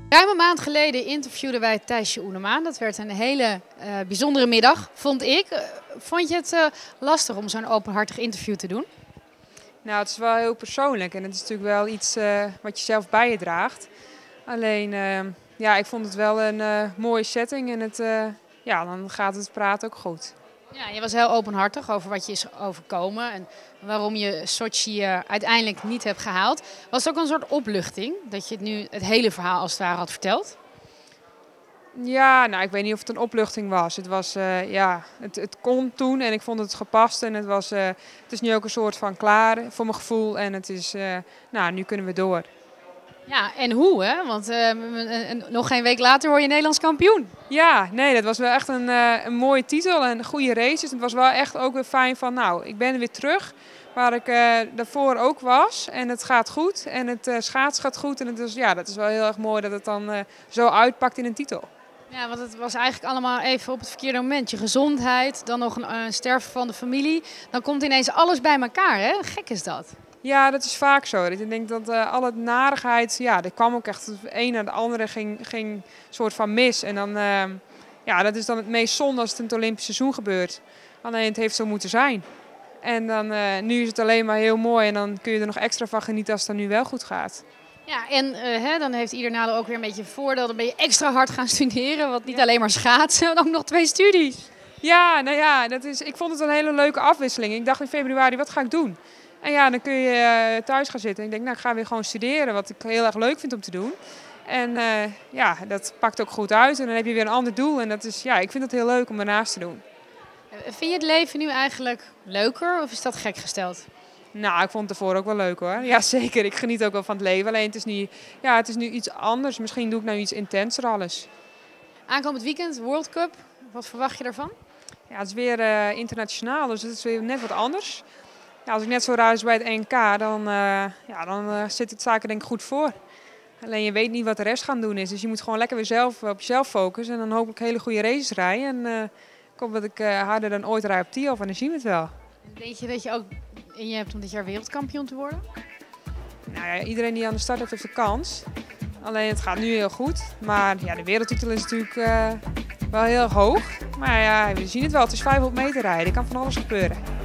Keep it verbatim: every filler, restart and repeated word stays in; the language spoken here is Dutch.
Ruim een maand geleden interviewden wij Thijsje Oenema. Dat werd een hele uh, bijzondere middag, vond ik. Uh, vond je het uh, lastig om zo'n openhartig interview te doen? Nou, het is wel heel persoonlijk en het is natuurlijk wel iets uh, wat je zelf bij je draagt. Alleen, uh, ja, ik vond het wel een uh, mooie setting en het, uh, ja, dan gaat het praten ook goed. Ja, je was heel openhartig over wat je is overkomen en waarom je Sochi uh, uiteindelijk niet hebt gehaald. Was het ook een soort opluchting dat je het nu het hele verhaal als het ware had verteld? Ja, nou, ik weet niet of het een opluchting was. Het was, uh, ja, het, het kon toen en ik vond het gepast en het was, uh, het is nu ook een soort van klaar voor mijn gevoel en het is, uh, nou, nu kunnen we door. Ja, en hoe, hè? Want uh, nog geen week later word je Nederlands kampioen. Ja, nee, dat was wel echt een, uh, een mooie titel en een goede race. Dus het was wel echt ook weer fijn van, nou, ik ben weer terug waar ik uh, daarvoor ook was. En het gaat goed en het uh, schaats gaat goed. En het is, ja, dat is wel heel erg mooi dat het dan uh, zo uitpakt in een titel. Ja, want het was eigenlijk allemaal even op het verkeerde moment. Je gezondheid, dan nog een, een sterven van de familie. Dan komt ineens alles bij elkaar, hè? Gek is dat. Ja, dat is vaak zo. Ik denk dat uh, alle narigheid, ja, er kwam ook echt de een naar de andere ging, ging soort van mis. En dan, uh, ja, dat is dan het meest zonde als het in het Olympisch seizoen gebeurt. Alleen het heeft zo moeten zijn. En dan, uh, nu is het alleen maar heel mooi en dan kun je er nog extra van genieten als het dan nu wel goed gaat. Ja, en uh, hè, dan heeft ieder nadeel ook weer een beetje een voordeel. Dan ben je extra hard gaan studeren, want niet ja. alleen maar schaatsen, maar ook nog twee studies. Ja, nou ja, dat is, ik vond het een hele leuke afwisseling. Ik dacht in februari, wat ga ik doen? En ja, dan kun je uh, thuis gaan zitten. En ik denk, nou, ik ga weer gewoon studeren, wat ik heel erg leuk vind om te doen. En uh, ja, dat pakt ook goed uit. En dan heb je weer een ander doel. En dat is, ja, ik vind het heel leuk om daarnaast te doen. Vind je het leven nu eigenlijk leuker of is dat gek gesteld? Nou, ik vond het ervoor ook wel leuk hoor. Ja, zeker. Ik geniet ook wel van het leven. Alleen het is, niet, ja, het is nu iets anders. Misschien doe ik nou iets intenser alles. Aankomend weekend, World Cup. Wat verwacht je daarvan? Ja, het is weer uh, internationaal, dus het is weer net wat anders. Ja, als ik net zo ruis bij het N K, dan, uh, ja, dan uh, zit het zaken denk ik goed voor. Alleen je weet niet wat de rest gaan doen is. Dus je moet gewoon lekker weer zelf op jezelf focussen. En dan hoop ik hele goede races rijden. En uh, ik hoop dat ik uh, harder dan ooit rij op Tialf. En dan zien we het wel. Denk je dat je ook in je hebt om dit jaar wereldkampioen te worden? Nou ja, iedereen die aan de start heeft, heeft de kans. Alleen het gaat nu heel goed. Maar ja, de wereldtitel is natuurlijk uh, wel heel hoog. Maar ja, we zien het wel. Het is vijfhonderd meter rijden. Er kan van alles gebeuren.